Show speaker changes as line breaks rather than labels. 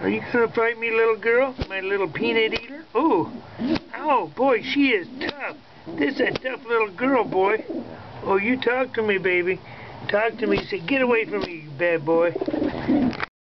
Are you gonna fight me, little girl? My little peanut eater? Oh, ow, boy, she is tough. This is a tough little girl, boy. Oh, you talk to me, baby. Talk to me. Say, get away from me, you bad boy.